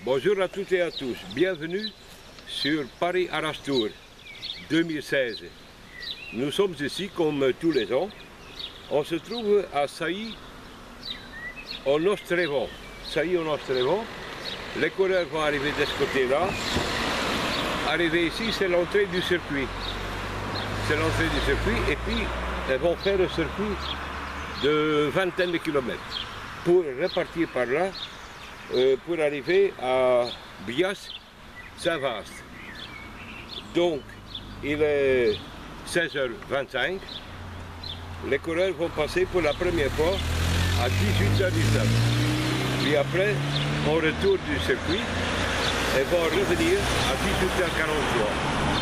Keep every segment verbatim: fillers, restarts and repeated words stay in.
Bonjour à toutes et à tous, bienvenue sur Paris Arras Tour deux mille seize. Nous sommes ici comme tous les ans. On se trouve à Sailly en Ostrevon. Sailly en Ostrevon. Les coureurs vont arriver de ce côté-là. Arriver ici, c'est l'entrée du circuit. C'est l'entrée du circuit et puis elles vont faire un circuit de vingtaine de kilomètres pour repartir par là. Euh, pour arriver à Bias-Saint-Vaast. Donc, il est seize heures vingt-cinq. Les coureurs vont passer pour la première fois à dix-huit heures dix-neuf. Puis après, au retour du circuit, elles vont revenir à dix-huit heures quarante-trois.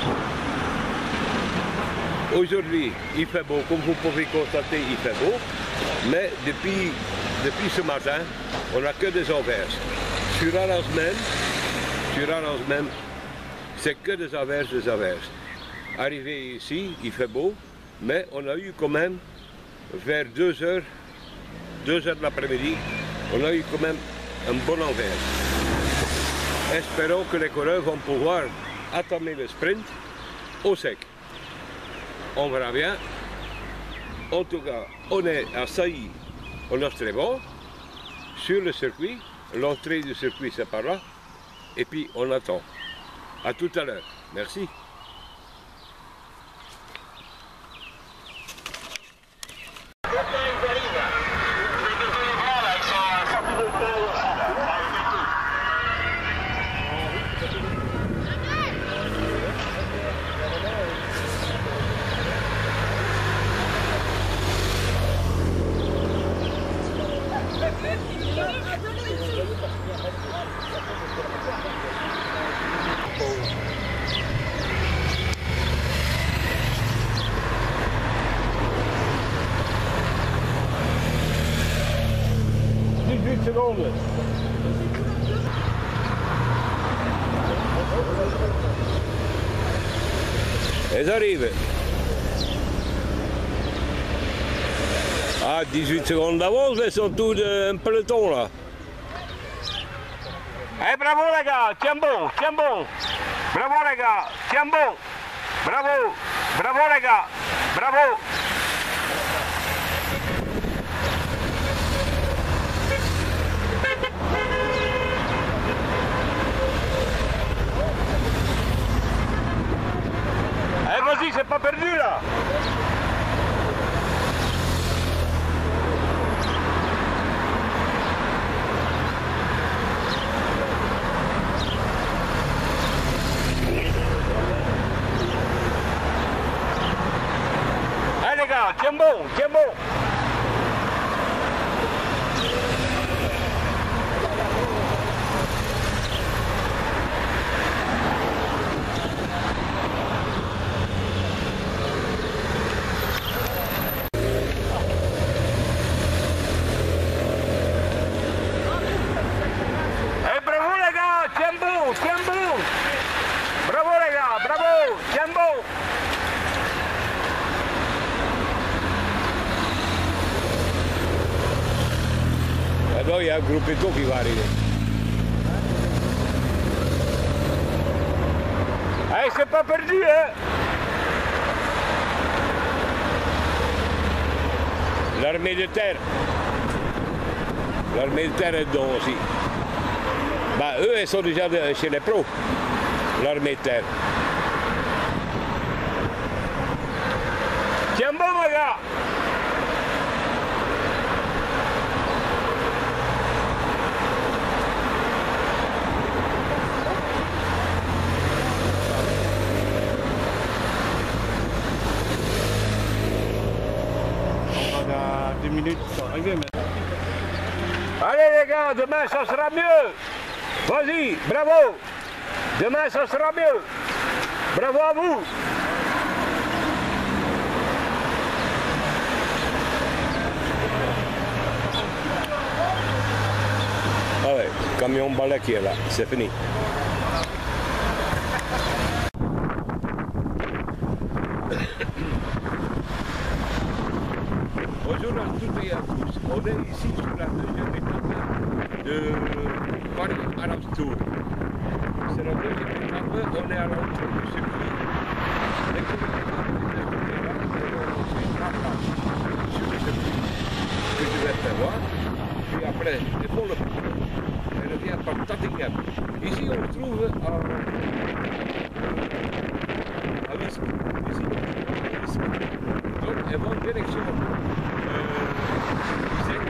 Aujourd'hui, il fait beau. Comme vous pouvez constater, il fait beau. Mais depuis, depuis ce matin, on n'a que des averses. Sur Arras même, sur Arras même, c'est que des averses, des averses. Arrivé ici, il fait beau, mais on a eu quand même, vers deux heures, deux heures de l'après-midi, on a eu quand même un bon averse. Espérons que les coureurs vont pouvoir attamer le sprint au sec. On verra bien. En tout cas, on est à Sailly, en Ostrevon, sur le circuit. L'entrée du circuit, c'est par là. Et puis, on attend. À tout à l'heure. Merci. dix-huit secondes. Elles arrivent. Ah, dix-huit secondes d'avance, mais sont tous un peloton là. Eh, bravo les gars, tiens bon, tiens bon. Bravo les gars, tiens bon. Bravo, bravo les gars, bravo. Eh, vas-y, c'est pas perdu là. Allez les gars, tiens bon, tiens bon. Tiens bon! Bravo les gars, bravo! Tiens bon! Alors il y a un gruppetto qui va arriver. Eh, c'est pas perdu, hein? L'armée de terre. L'armée de terre est dedans aussi. Bah, eux, ils sont déjà de, chez les pros, l'armée de terre. Tiens bon, mon gars! On va dans dix minutes pour arriver, mais... Allez les gars, demain ça sera mieux! Vas-y, bravo! Demain, ça sera mieux! Bravo à vous! Allez, camion balai qui est là, c'est fini. Bonjour à toutes et à tous. On est ici sur la deuxième étape de Paris Arras Tour. la deuxième étape, on est à l'entrée du circuit. Dès que le circuit est là, on fait trois places sur le circuit que je vais faire voir. Puis après, il faut le prendre. Elle vient par Tattingham. Ici, on le trouve à, à Wisk. Ici, à Wisk. Donc, elle va en direction euh, Isère.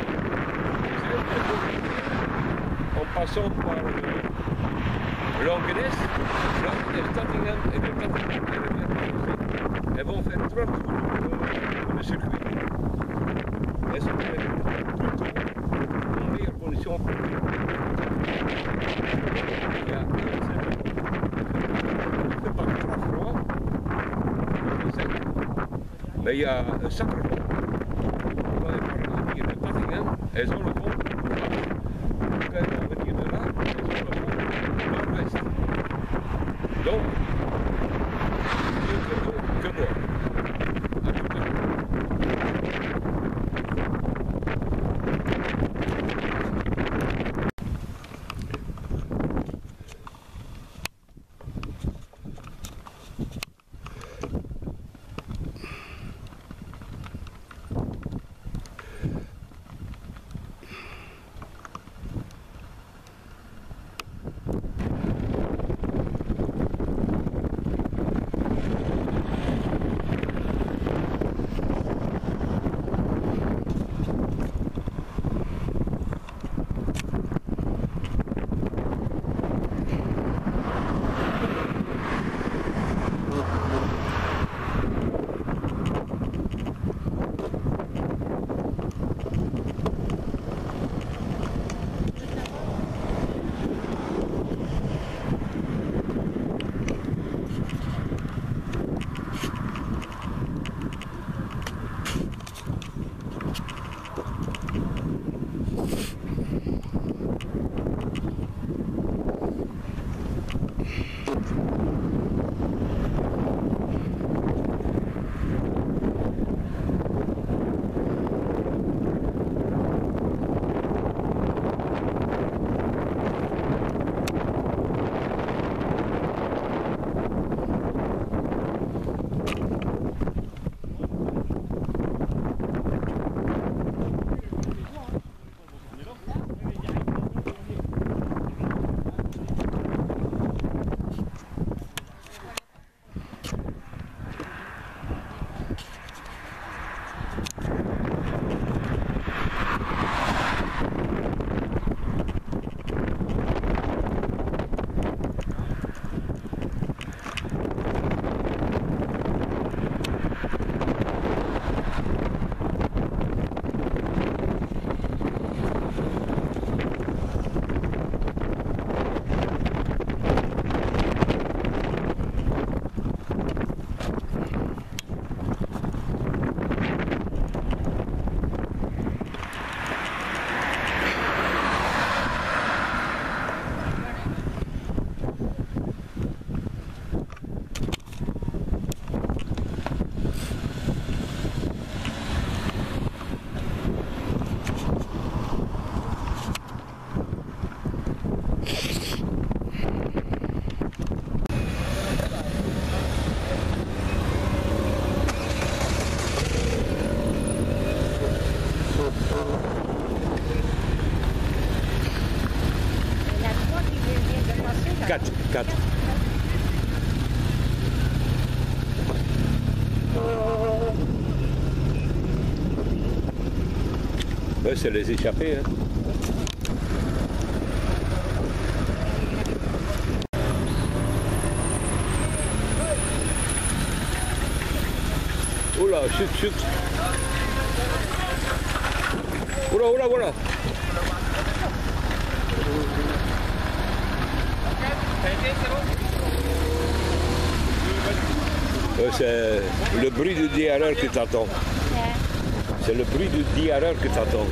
En passant par euh, Langenès, Langenès, Tattingham, et de Tattingham, elle revient par ici. Elles vont faire trois tours euh, de circuit. Elles sont plutôt en meilleure condition pour le il y a un seul, il fait pas trop froid, mais il y a un sacré vent. On va venir de Tattingham, elles ont le vent quand elles vont venir de là, elles ont le vent nord-ouest. Donc, mieux que vous, que moi. À tout à l'heure. quatre, quatre. Ouais, c'est les échappés. Hein. Oula, chut, chut. Oula, oula, oula. Ouais, c'est le bruit du diarrheur que tu entends. C'est le bruit du diarrheur que tu entends.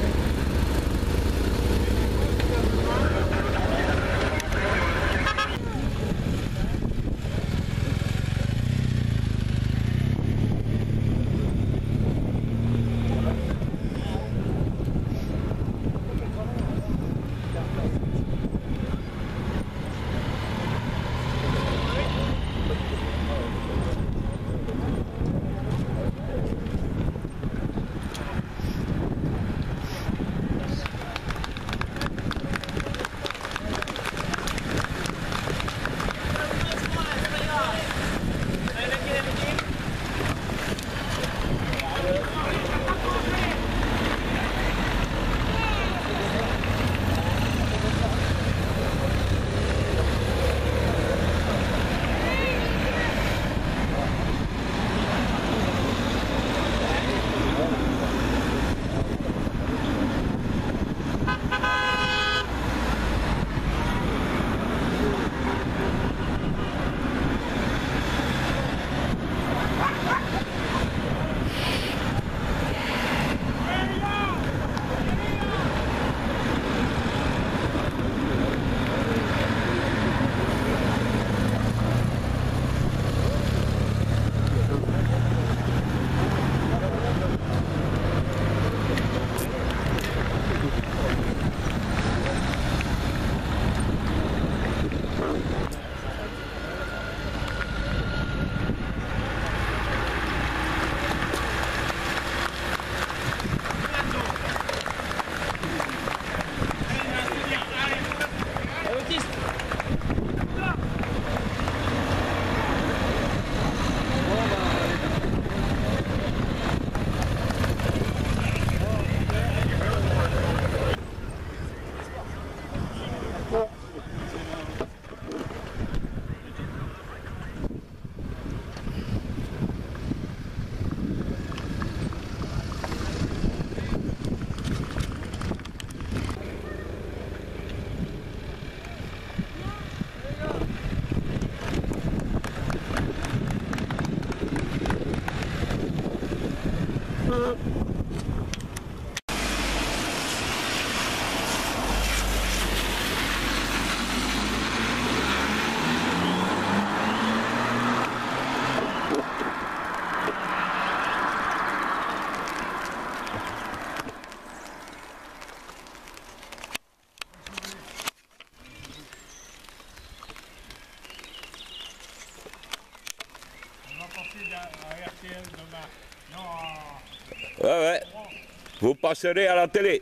Ouais, ouais. Vous passerez à la télé.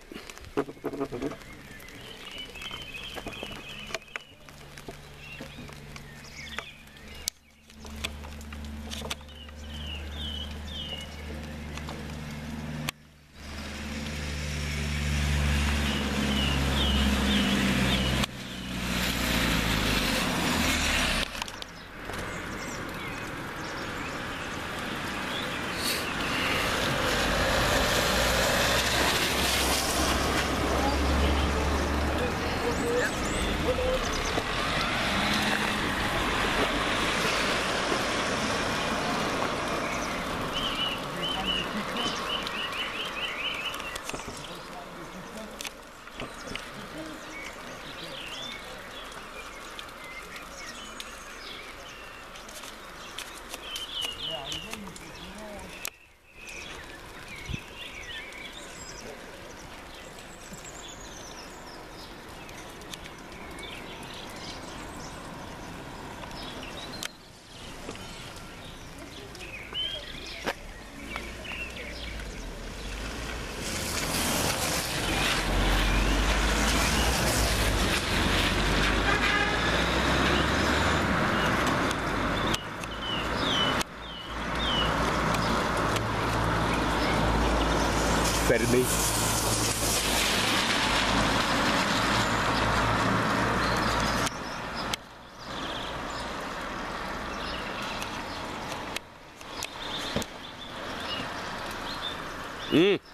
Fermé. Mmh.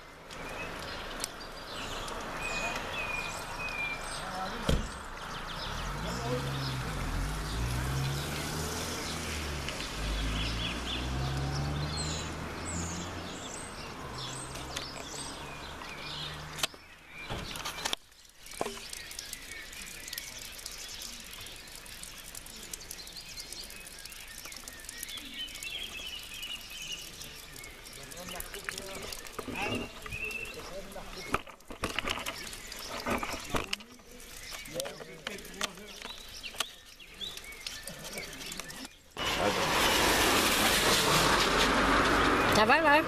Ça va, là?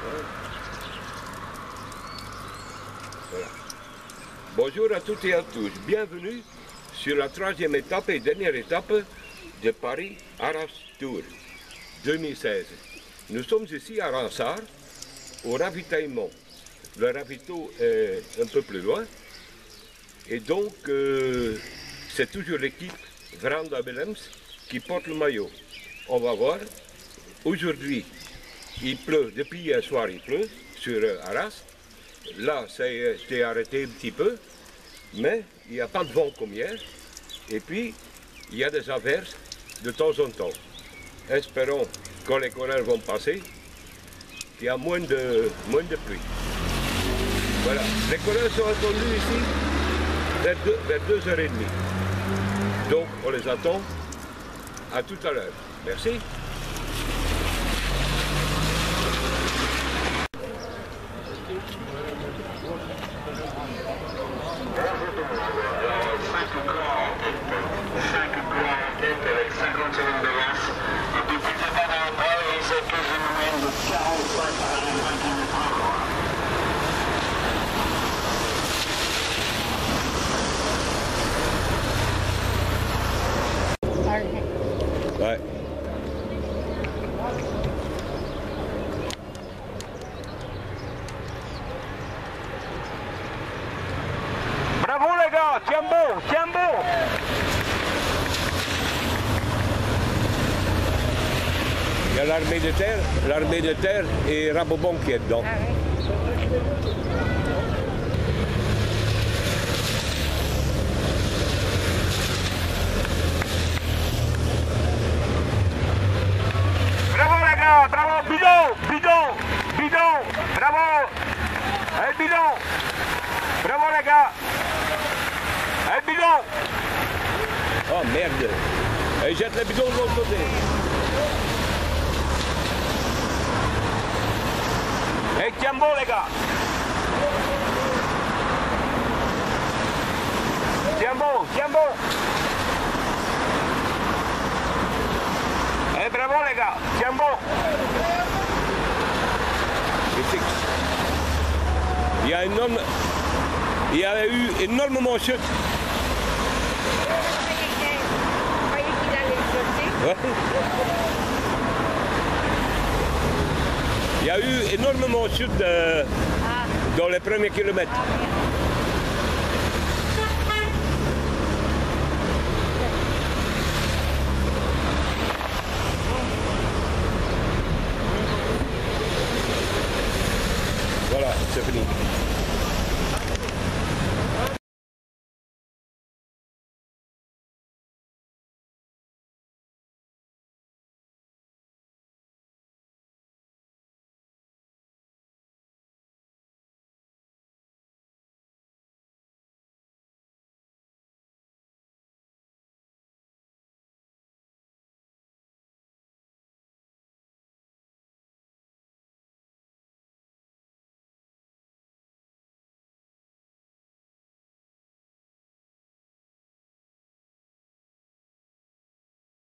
Voilà. Bonjour à toutes et à tous. Bienvenue sur la troisième étape et dernière étape de Paris-Arras Tour deux mille seize. Nous sommes ici à Ransard, au ravitaillement. Le ravito est un peu plus loin. Et donc, euh, c'est toujours l'équipe Vranda Willems qui porte le maillot. On va voir. Aujourd'hui, il pleut, depuis hier soir il pleut sur Arras. Là, c'est arrêté un petit peu, mais il n'y a pas de vent comme hier. Et puis, il y a des averses de temps en temps. Espérons quand les coureurs vont passer, qu'il y a moins de, moins de pluie. Voilà, les coureurs sont attendus ici vers deux, vers deux heures trente. Donc, on les attend à tout à l'heure. Merci. Ouais. Bravo les gars, tiens bon, tiens bon. Il y a l'armée de terre, l'armée de terre et Rabobank qui est dedans. Bravo, bidon, bidon, bidon, bravo, un bidon, bravo les gars, un bidon. Oh merde, et jette le bidon de l'autre côté. Et tiens bon les gars. Tiens bon, tiens bon. Et bravo les gars, tiens bon. a énorme... Il y a eu énormément de chutes. Ouais. Il y a eu énormément de chutes euh, Ah. dans les premiers kilomètres. Ah,